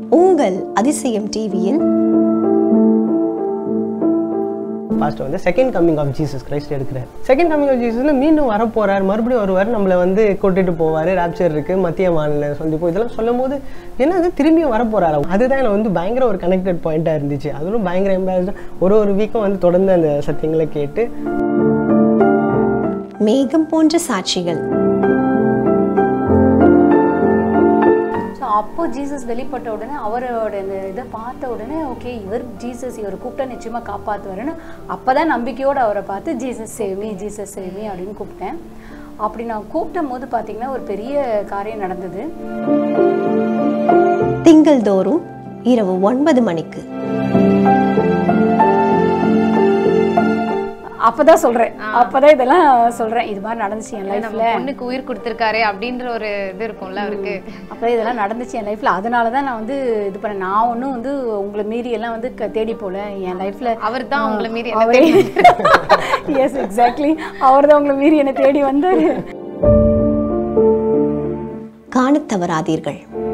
உங்கள் அதிசயம் டிவியில் பாஸ்டர் வந்து second coming of Jesus Christ எடுக்கிறார். செகண்ட் கம்மிங் ஆஃப் ஜீசஸ்ல மீண்டும் வர போறார், மறுபடியும் வருவார், நம்மளை வந்து கூட்டிட்டு போவார், ராப்சர் இருக்கு, மத்திய மாநில சந்திப்போம், இதெல்லாம் சொல்லும் போது என்னது திரும்பியும் வர போறாரு. அதுதான் எனக்கு வந்து பயங்கர ஒரு கனெக்டட் பாயிண்டா இருந்துச்சு. அதுவும் பயங்கர எம்பாரஸ். ஒரு வீக்கும் வந்து தொடர்ந்து அந்த சத்தியங்களை கேட்டு மேகம் போன்ற சாட்சிகள். அப்போ ஜீசஸ் வெளிப்பட்ட உடனே அவரோட இந்த இதை பார்த்த உடனே ஓகே இவர் ஜீசஸ் இவர் கூப்பிட்டா நிச்சயமாக காப்பாற்றுவாருன்னு அப்போ தான் நம்பிக்கையோடு அவரை பார்த்து ஜீசஸ் சேமி அப்படின்னு கூப்பிட்டேன். அப்படி நான் கூப்பிடும் போது பார்த்தீங்கன்னா ஒரு பெரிய காரியம் நடந்தது. திங்கள் தோறும் இரவு 9 மணிக்கு. அப்பதான் சொல்றேன், அப்பதான் இதெல்லாம் சொல்றேன். இது மாதிரி நடந்துச்சு என் லைஃப்ல. பொண்ணுக்கு உயிர் கொடுத்துருக்காரு அப்படின்ற ஒரு இது இருக்கும்ல அவருக்கு. அப்பதான் இதெல்லாம் நடந்துச்சு என் லைஃப்ல. அதனாலதான் நான் வந்து இது பண்ணேன். நான் ஒன்றும் வந்து உங்களை மீறி எல்லாம் வந்து தேடி போல என் லைஃப்ல. அவர் தான் உங்களை மீறி. எஸ் எக்ஸாக்ட்லி, அவர் தான் உங்களை மீறி என்னை தேடி வந்தாரு. காணத் தவறாதீர்கள்.